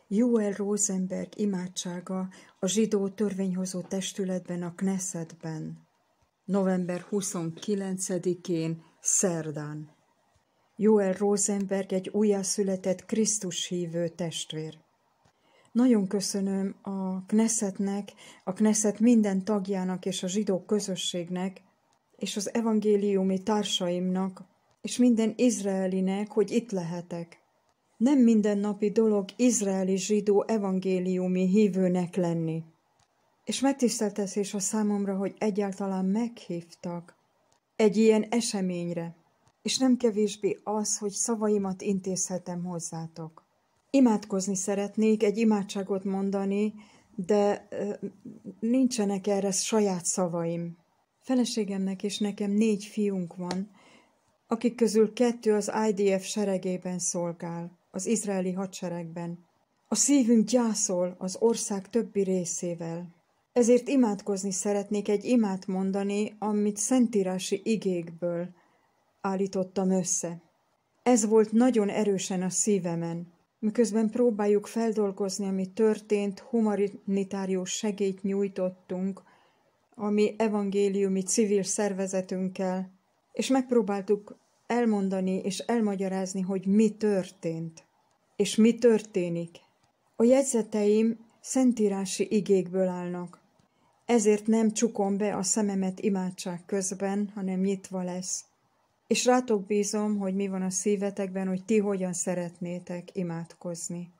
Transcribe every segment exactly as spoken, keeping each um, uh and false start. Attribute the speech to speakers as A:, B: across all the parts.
A: Joel Rosenberg imádsága a zsidó törvényhozó testületben, a Knessetben. november huszonkilencedikén, szerdán. Joel Rosenberg egy újjászületett Krisztus hívő testvér. Nagyon köszönöm a Knessetnek, a Knesset minden tagjának és a zsidó közösségnek, és az evangéliumi társaimnak, és minden izraelinek, hogy itt lehetek. Nem mindennapi dolog izraeli zsidó evangéliumi hívőnek lenni. És megtiszteltetés a számomra, hogy egyáltalán meghívtak egy ilyen eseményre, és nem kevésbé az, hogy szavaimat intézhetem hozzátok. Imádkozni szeretnék, egy imádságot mondani, de nincsenek erre saját szavaim. Feleségemnek és nekem négy fiunk van, akik közül kettő az i dé ef seregében szolgál, az izraeli hadseregben. A szívünk gyászol az ország többi részével. Ezért imádkozni szeretnék, egy imát mondani, amit szentírási igékből állítottam össze. Ez volt nagyon erősen a szívemen. Miközben próbáljuk feldolgozni, ami történt, humanitárius segélyt nyújtottunk a mi evangéliumi civil szervezetünkkel, és megpróbáltuk elmondani és elmagyarázni, hogy mi történt, és mi történik. A jegyzeteim szentírási igékből állnak, ezért nem csukom be a szememet imádság közben, hanem nyitva lesz. És rátok bízom, hogy mi van a szívetekben, hogy ti hogyan szeretnétek imádkozni.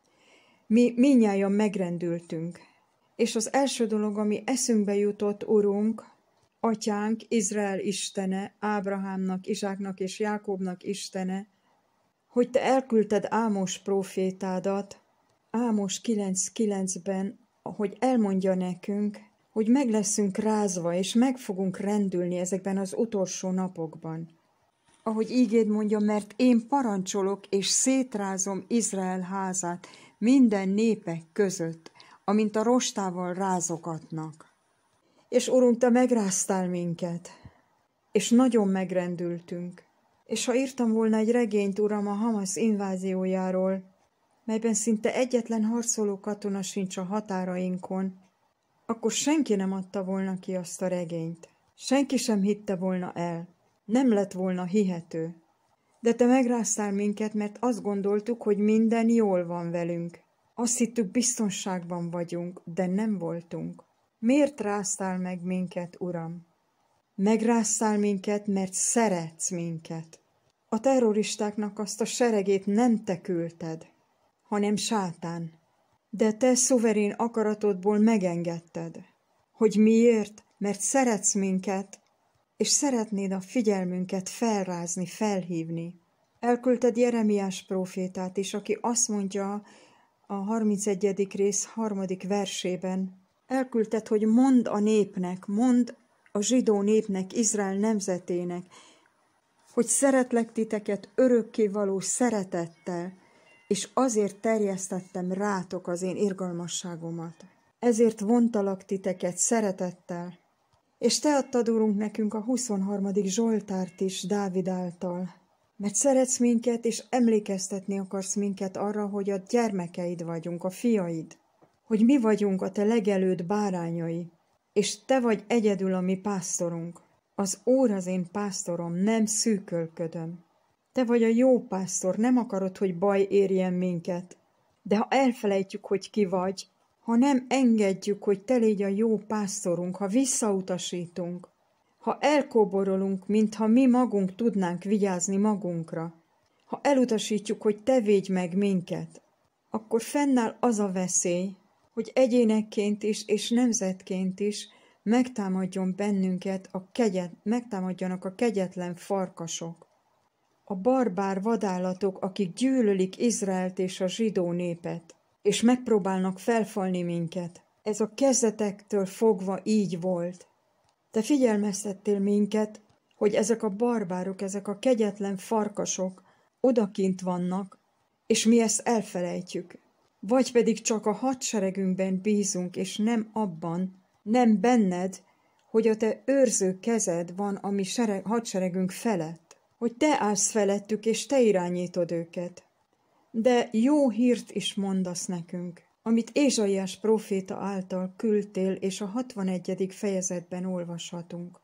A: Mi mindnyájan megrendültünk, és az első dolog, ami eszünkbe jutott, Urunk, Atyánk, Izrael Istene, Ábrahámnak, Izsáknak és Jákobnak Istene, hogy te elküldted Ámos prófétádat, Ámos kilenc kilencben, hogy elmondja nekünk, hogy meg leszünk rázva, és meg fogunk rendülni ezekben az utolsó napokban. Ahogy ígéd mondja, mert én parancsolok, és szétrázom Izrael házát minden népek között, amint a rostával rázogatnak. És Urunk, te megráztál minket, és nagyon megrendültünk. És ha írtam volna egy regényt, Uram, a Hamasz inváziójáról, melyben szinte egyetlen harcoló katona sincs a határainkon, akkor senki nem adta volna ki azt a regényt. Senki sem hitte volna el. Nem lett volna hihető. De te megráztál minket, mert azt gondoltuk, hogy minden jól van velünk. Azt hittük, biztonságban vagyunk, de nem voltunk. Miért ráztál meg minket, Uram? Megráztál minket, mert szeretsz minket. A terroristáknak azt a seregét nem te küldted, hanem sátán. De te szuverén akaratodból megengedted. Hogy miért? Mert szeretsz minket, és szeretnéd a figyelmünket felrázni, felhívni. Elküldted Jeremiás prófétát is, aki azt mondja a harmincegyedik rész harmadik versében, elküldted, hogy mondd a népnek, mondd a zsidó népnek, Izrael nemzetének, hogy szeretlek titeket örökkévaló szeretettel, és azért terjesztettem rátok az én irgalmasságomat. Ezért vontalak titeket szeretettel. És te adtad, Urunk, nekünk a huszonharmadik Zsoltárt is Dávid által. Mert szeretsz minket, és emlékeztetni akarsz minket arra, hogy a gyermekeid vagyunk, a fiaid. Hogy mi vagyunk a te legelőtt bárányai, és te vagy egyedül a mi pásztorunk. Az Úr az én pásztorom, nem szűkölködöm. Te vagy a jó pásztor, nem akarod, hogy baj érjen minket. De ha elfelejtjük, hogy ki vagy, ha nem engedjük, hogy te légy a jó pásztorunk, ha visszautasítunk, ha elkóborolunk, mintha mi magunk tudnánk vigyázni magunkra, ha elutasítjuk, hogy te védj meg minket, akkor fennáll az a veszély, hogy egyénekként is és nemzetként is megtámadjon bennünket a kegyet, megtámadjanak a kegyetlen farkasok, a barbár vadállatok, akik gyűlölik Izraelt és a zsidó népet, és megpróbálnak felfalni minket. Ez a kezdetektől fogva így volt. Te figyelmeztettél minket, hogy ezek a barbárok, ezek a kegyetlen farkasok odakint vannak, és mi ezt elfelejtjük. Vagy pedig csak a hadseregünkben bízunk, és nem abban, nem benned, hogy a te őrző kezed van a mi sereg, hadseregünk felett. Hogy te állsz felettük, és te irányítod őket. de jó hírt is mondasz nekünk, amit Ézsaiás próféta által küldtél, és a hatvanegyedik fejezetben olvashatunk.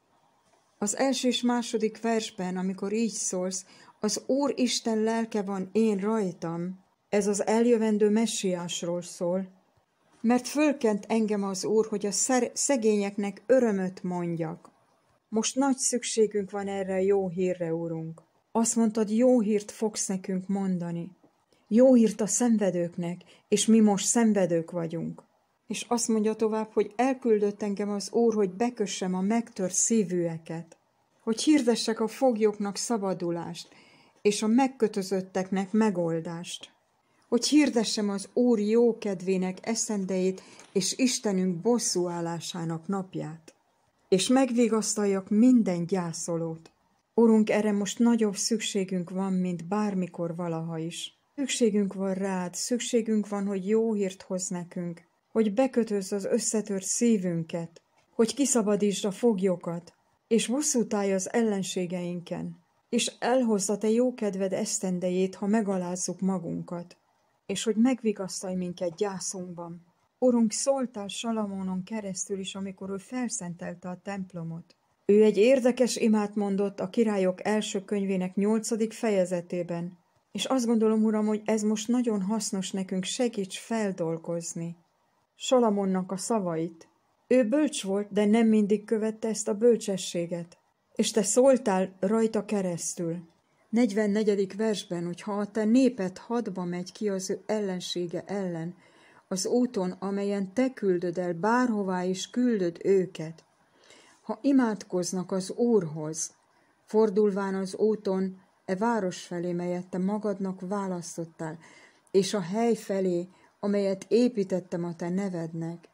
A: Az első és második versben, amikor így szólsz, az Úr Isten lelke van én rajtam, ez az eljövendő messiásról szól, mert fölkent engem az Úr, hogy a szegényeknek örömöt mondjak. Most nagy szükségünk van erre a jó hírre, Úrunk. Azt mondtad, jó hírt fogsz nekünk mondani. Jó hírt a szenvedőknek, és mi most szenvedők vagyunk. És azt mondja tovább, hogy elküldött engem az Úr, hogy bekössem a megtört szívűeket, hogy hirdessek a foglyoknak szabadulást, és a megkötözötteknek megoldást, hogy hirdessem az Úr jókedvének eszendejét, és Istenünk bosszúállásának napját, és megvigasztaljak minden gyászolót. Urunk, erre most nagyobb szükségünk van, mint bármikor valaha is. Szükségünk van rád, szükségünk van, hogy jó hírt hoz nekünk, hogy bekötözz az összetört szívünket, hogy kiszabadítsd a foglyokat, és bosszút állj az ellenségeinken, és elhozd a te jókedved esztendejét, ha megalázzuk magunkat, és hogy megvigasztalj minket gyászunkban. Urunk, szóltál Salamónon keresztül is, amikor ő felszentelte a templomot. Ő egy érdekes imát mondott a Királyok első könyvének nyolcadik fejezetében, és azt gondolom, Uram, hogy ez most nagyon hasznos nekünk, segíts feldolgozni Salamonnak a szavait. Ő bölcs volt, de nem mindig követte ezt a bölcsességet, és te szóltál rajta keresztül. negyvennegyedik versben, hogy ha a te néped hadba megy ki az ő ellensége ellen, az úton, amelyen te küldöd el, bárhová is küldöd őket, ha imádkoznak az Úrhoz, fordulván az úton e város felé, melyet te magadnak választottál, és a hely felé, amelyet építettem a te nevednek,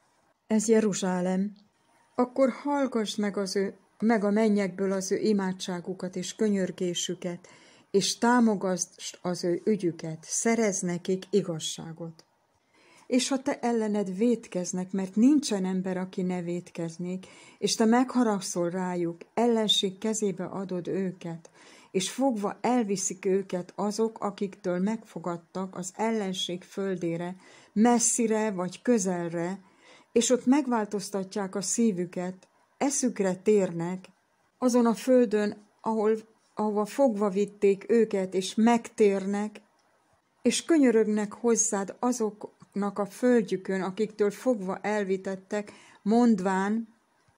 A: ez Jeruzsálem, akkor hallgass meg, az ő, meg a mennyekből az ő imádságukat és könyörgésüket, és támogasd az ő ügyüket, szerez nekik igazságot. És ha te ellened vétkeznek, mert nincsen ember, aki ne vétkeznék, és te megharagszol rájuk, ellenség kezébe adod őket, és fogva elviszik őket azok, akiktől megfogadtak az ellenség földére, messzire vagy közelre, és ott megváltoztatják a szívüket, eszükre térnek, azon a földön, ahol, ahova fogva vitték őket, és megtérnek, és könyörögnek hozzád azoknak a földjükön, akiktől fogva elvitettek, mondván,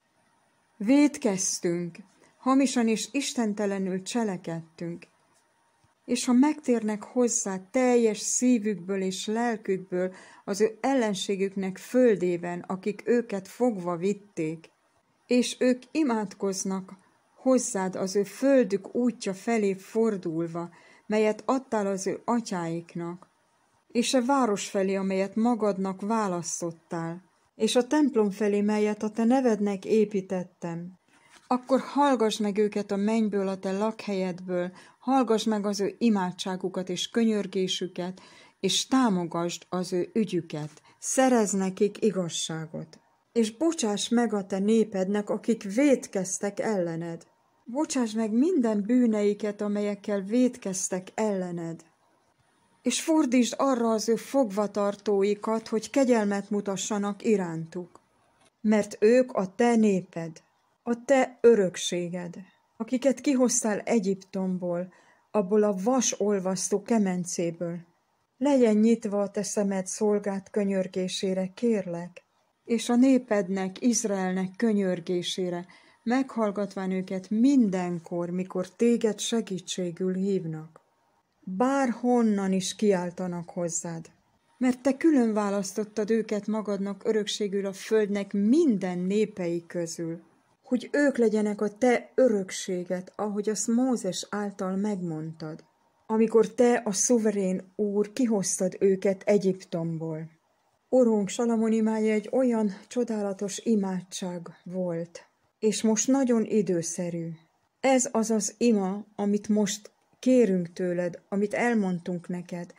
A: vétkeztünk, hamisan és istentelenül cselekedtünk. És ha megtérnek hozzá teljes szívükből és lelkükből az ő ellenségüknek földében, akik őket fogva vitték, és ők imádkoznak hozzád az ő földük útja felé fordulva, melyet adtál az ő atyáiknak, és a város felé, amelyet magadnak választottál, és a templom felé, melyet a te nevednek építettem, akkor hallgass meg őket a mennyből, a te lakhelyedből, hallgass meg az ő imádságukat és könyörgésüket, és támogasd az ő ügyüket, szerez nekik igazságot. És bocsáss meg a te népednek, akik vétkeztek ellened. Bocsáss meg minden bűneiket, amelyekkel vétkeztek ellened. És fordítsd arra az ő fogvatartóikat, hogy kegyelmet mutassanak irántuk. Mert ők a te néped, a te örökséged, akiket kihoztál Egyiptomból, abból a vasolvasztó kemencéből. Legyen nyitva a te szemed szolgád könyörgésére, kérlek, és a népednek, Izraelnek könyörgésére, meghallgatván őket mindenkor, mikor téged segítségül hívnak. Bárhonnan is kiáltanak hozzád, mert te külön választottad őket magadnak örökségül a földnek minden népei közül, hogy ők legyenek a te örökséged, ahogy azt Mózes által megmondtad, amikor te, a szuverén Úr, kihoztad őket Egyiptomból. Urunk, Salamon imája egy olyan csodálatos imádság volt, és most nagyon időszerű. Ez az az ima, amit most kérünk tőled, amit elmondtunk neked,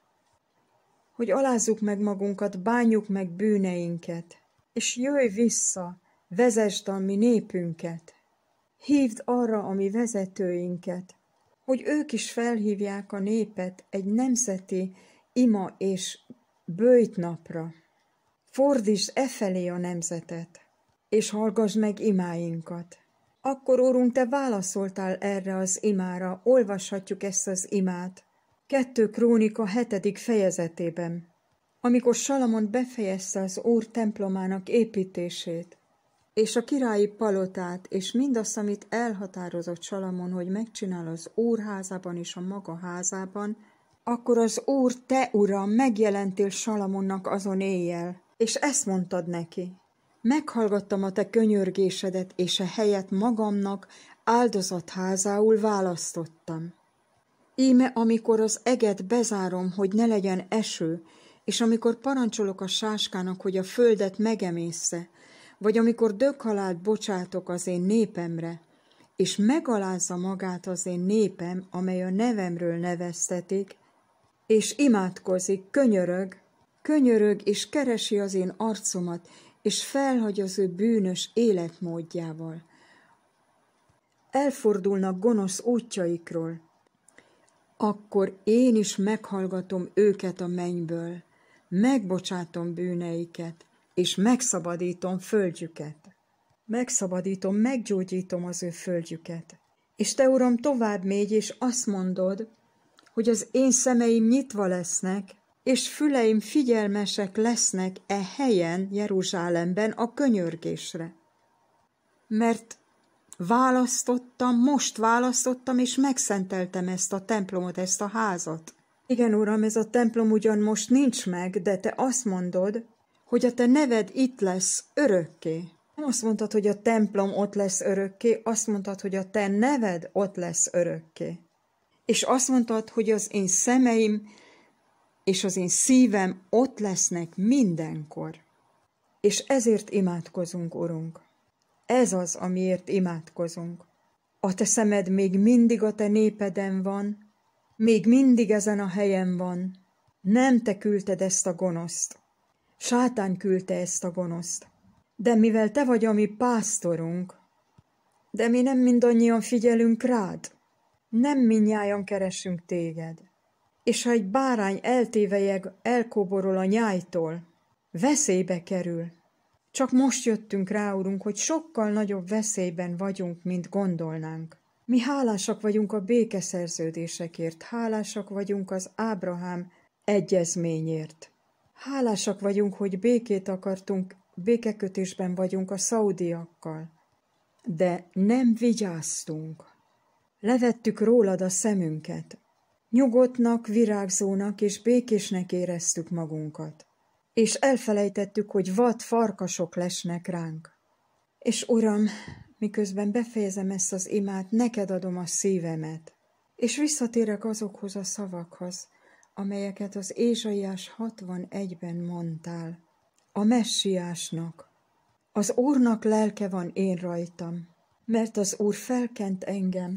A: hogy alázzuk meg magunkat, bánjuk meg bűneinket, és jöjj vissza, vezesd a mi népünket, hívd arra a mi vezetőinket, hogy ők is felhívják a népet egy nemzeti ima és böjtnapra. Fordítsd e felé a nemzetet, és hallgass meg imáinkat. Akkor, Úrunk, te válaszoltál erre az imára, olvashatjuk ezt az imát. Kettő Krónika hetedik fejezetében, amikor Salamon befejezte az Úr templomának építését, és a királyi palotát, és mindazt, amit elhatározott Salamon, hogy megcsinál az Úr házában és a maga házában, akkor az Úr, te Uram, megjelentél Salamonnak azon éjjel, és ezt mondtad neki: meghallgattam a te könyörgésedet, és a helyet magamnak áldozatházául választottam. Íme, amikor az eget bezárom, hogy ne legyen eső, és amikor parancsolok a sáskának, hogy a földet megemészze, vagy amikor döghalált bocsátok az én népemre, és megalázza magát az én népem, amely a nevemről neveztetik, és imádkozik, könyörög, könyörög, és keresi az én arcomat, és felhagy az ő bűnös életmódjával. Elfordulnak gonosz útjaikról, akkor én is meghallgatom őket a mennyből, megbocsátom bűneiket, és megszabadítom földjüket. Megszabadítom, meggyógyítom az ő földjüket. És te, Uram, tovább mégy, és azt mondod, hogy az én szemeim nyitva lesznek, és füleim figyelmesek lesznek e helyen, Jeruzsálemben a könyörgésre. Mert választottam, most választottam, és megszenteltem ezt a templomot, ezt a házat. Igen, Uram, ez a templom ugyan most nincs meg, de te azt mondod, hogy a te neved itt lesz örökké. Nem azt mondtad, hogy a templom ott lesz örökké, azt mondtad, hogy a te neved ott lesz örökké. És azt mondtad, hogy az én szemeim és az én szívem ott lesznek mindenkor. És ezért imádkozunk, Urunk. Ez az, amiért imádkozunk. A te szemed még mindig a te népeden van, még mindig ezen a helyen van. Nem te küldted ezt a gonoszt. Sátán küldte ezt a gonoszt. De mivel te vagy a mi pásztorunk, de mi nem mindannyian figyelünk rád, nem mindnyájan keresünk téged. És ha egy bárány eltévejeg, elkóborol a nyájtól, veszélybe kerül. Csak most jöttünk rá, Urunk, hogy sokkal nagyobb veszélyben vagyunk, mint gondolnánk. Mi hálásak vagyunk a békeszerződésekért, hálásak vagyunk az Ábrahám egyezményért. Hálásak vagyunk, hogy békét akartunk, békekötésben vagyunk a szaudiakkal. De nem vigyáztunk. Levettük rólad a szemünket. Nyugodtnak, virágzónak és békésnek éreztük magunkat. És elfelejtettük, hogy vad farkasok lesnek ránk. És Uram, miközben befejezem ezt az imát, neked adom a szívemet. És visszatérek azokhoz a szavakhoz, amelyeket az Ézsaiás hatvanegyben mondtál. A messiásnak. Az Úrnak lelke van én rajtam, mert az Úr felkent engem,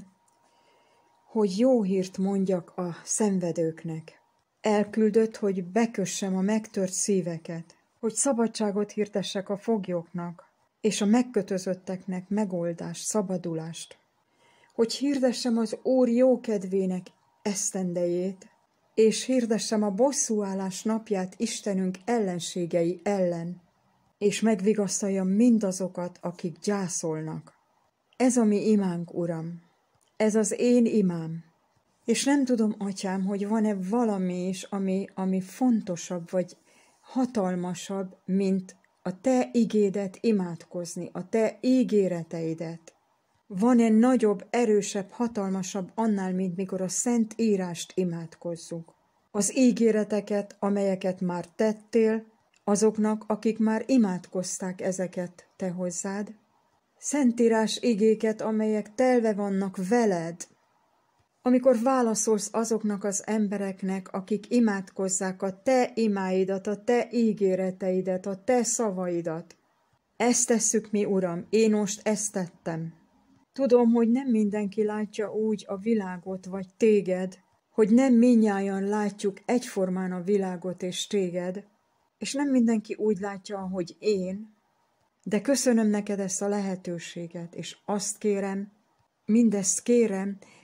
A: hogy jó hírt mondjak a szenvedőknek. Elküldött, hogy bekössem a megtört szíveket, hogy szabadságot hirdessek a foglyoknak, és a megkötözötteknek megoldást, szabadulást, hogy hirdessem az Úr jókedvének esztendejét, és hirdessem a bosszúállás napját Istenünk ellenségei ellen, és megvigasztaljam mindazokat, akik gyászolnak. Ez a mi imánk, Uram, ez az én imám. És nem tudom, Atyám, hogy van-e valami is, ami, ami fontosabb vagy hatalmasabb, mint a te igédet imádkozni, a te ígéreteidet. Van-e nagyobb, erősebb, hatalmasabb annál, mint mikor a Szent Írást imádkozzuk? Az ígéreteket, amelyeket már tettél, azoknak, akik már imádkozták ezeket te hozzád. Szentírás igéket, amelyek telve vannak veled, amikor válaszolsz azoknak az embereknek, akik imádkozzák a te imáidat, a te ígéreteidet, a te szavaidat. Ezt tesszük mi, Uram, én most ezt tettem. Tudom, hogy nem mindenki látja úgy a világot vagy téged, hogy nem mindnyájan látjuk egyformán a világot és téged, és nem mindenki úgy látja, ahogy én, de köszönöm neked ezt a lehetőséget, és azt kérem, mindezt kérem,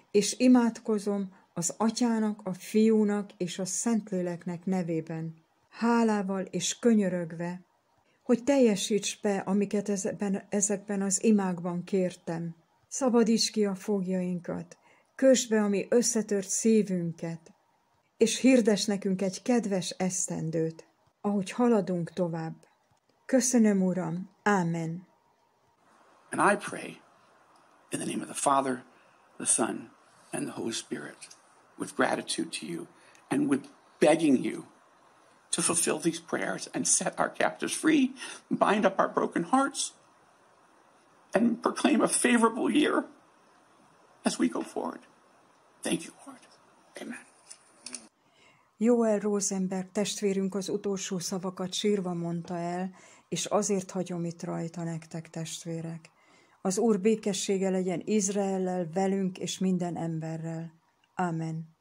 A: és imádkozom az Atyának, a Fiúnak és a Szentléleknek nevében, hálával és könyörögve, hogy teljesíts be, amiket ezekben, ezekben az imákban kértem. Szabadíts ki a foglyainkat, kösd be a mi összetört szívünket, és hirdess nekünk egy kedves esztendőt, ahogy haladunk tovább. Köszönöm, Uram, ámen.
B: And I pray in the name of the Father, the Son, and the Holy Spirit, with gratitude to you and with begging you to fulfill these prayers and set our captives free, bind up our broken hearts, and proclaim a favorable year as we go forward. Thank you, Lord. Amen.
A: Joel Rosenberg testvérünk az utolsó szavakat sírva mondta el, és azért hagyom itt rajta nektek, testvérek. Az Úr békessége legyen Izraellel, velünk és minden emberrel. Amen.